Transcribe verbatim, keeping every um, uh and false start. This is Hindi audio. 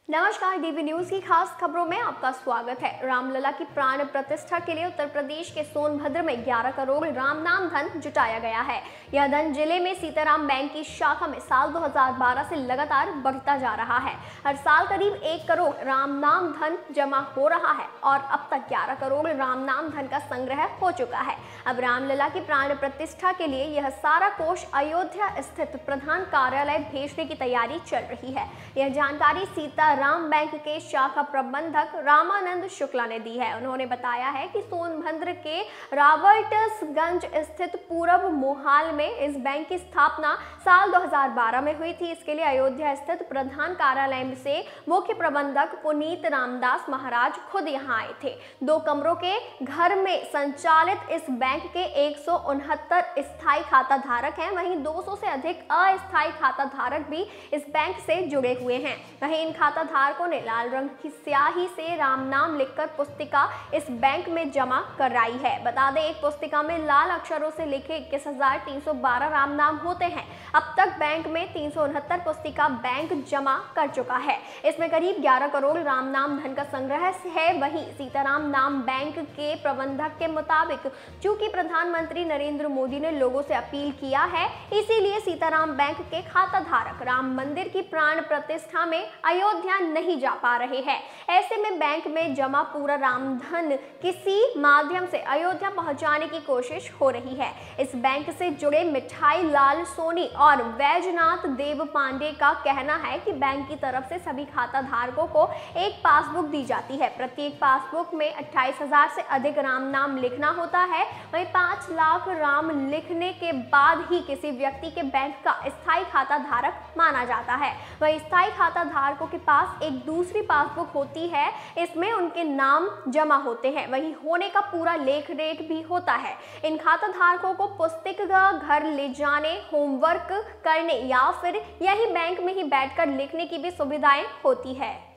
नमस्कार, डीवी न्यूज की खास खबरों में आपका स्वागत है। रामलला की प्राण प्रतिष्ठा के लिए उत्तर प्रदेश के सोनभद्र में ग्यारह करोड़ राम नाम धन जुटाया गया है। यह धन जिले में सीताराम बैंक की शाखा में साल दो हज़ार बारह से लगातार बढ़ता जा रहा है। हर साल करीब एक करोड़ राम नाम धन जमा हो रहा है और अब तक ग्यारह करोड़ राम नाम धन का संग्रह हो चुका है। अब रामलला की प्राण प्रतिष्ठा के लिए यह सारा कोष अयोध्या स्थित प्रधान कार्यालय भेजने की तैयारी चल रही है। यह जानकारी सीता राम बैंक के शाखा प्रबंधक रामानंद शुक्ला ने दी है। उन्होंने बताया है कि सोनभद्र के रॉबर्ट्सगंज स्थित पूरब मोहाल में इस बैंक की स्थापना साल दो हज़ार बारह में हुई थी। इसके लिए अयोध्या स्थित प्रधान कार्यालय से मुख्य प्रबंधक पुनीत रामदास महाराज खुद यहां आए थे। दो कमरों के घर में संचालित इस बैंक के एक सौ उनहत्तर स्थायी खाता धारक हैं। वहीं दो सौ से अधिक अस्थायी खाता धारक भी इस बैंक से जुड़े हुए हैं। वहीं इन खाता धारकों ने लाल रंग की स्याही से राम नाम लिखकर पुस्तिका इस बैंक में जमा कराई है। बता दें, एक पुस्तिका में लाल अक्षरों से लिखे इक्कीस हजार तीन सौ बारह राम नाम होते हैं। अब तक बैंक में तीन सौ उनहत्तर पुस्तिका बैंक जमा कर चुका है। इसमें करीब ग्यारह करोड़ राम नाम धन का संग्रह है। वहीं सीताराम नाम बैंक के प्रबंधक के मुताबिक चूंकि प्रधानमंत्री नरेंद्र मोदी ने लोगों से अपील किया है, इसीलिए सीताराम बैंक के खाता धारक राम मंदिर की प्राण प्रतिष्ठा में अयोध्या नहीं जा पा रहे हैं। ऐसे में बैंक में जमा पूरा रामधन किसी माध्यम से अयोध्या पहुंचाने की कोशिश हो रही है। इस बैंक से जुड़े मिठाई लाल सोनी और वैजनाथ देव पांडे का कहना है कि बैंक की तरफ से सभी खाता धारकों को एक पासबुक दी जाती है। प्रत्येक पासबुक में अट्ठाईस हजार से अधिक राम नाम लिखना होता है। वहीं पांच लाख राम लिखने के बाद ही किसी व्यक्ति के बैंक का स्थायी खाता धारक माना जाता है। वहीं स्थायी खाता धारकों के पास एक दूसरी पासबुक होती है, इसमें उनके नाम जमा होते हैं। वहीं होने का पूरा लेख रेख भी होता है। इन खाता धारकों को पुस्तिका घर ले जाने, होमवर्क करने या फिर यही बैंक में ही बैठकर लिखने की भी सुविधाएं होती है।